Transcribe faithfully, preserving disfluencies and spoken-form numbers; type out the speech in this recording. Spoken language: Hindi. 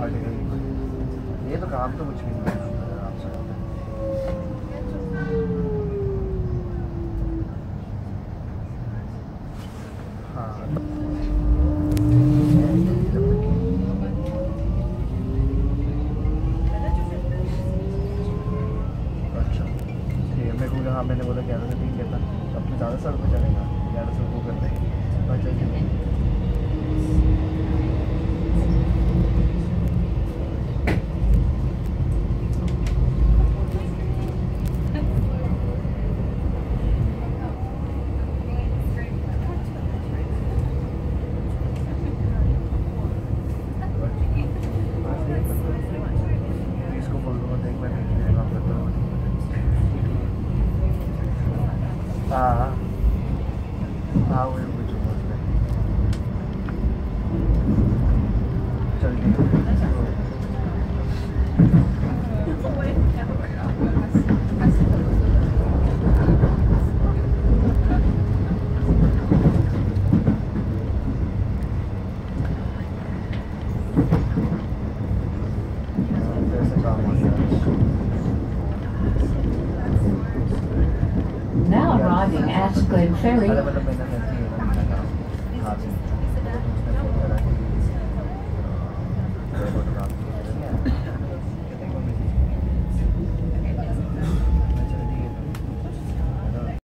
ये तो काम तो कुछ भी नहीं है आपसे। हाँ अच्छा ठीक है। मेरे को हाँ मैंने बोला ग्यारह से तीन कहता अब तो ज़्यादा सर पे चलेगा ग्यारह से वो करते हैं अच्छा। हाँ हाँ वही कुछ चल ठीक Now arriving at Glen Ferry,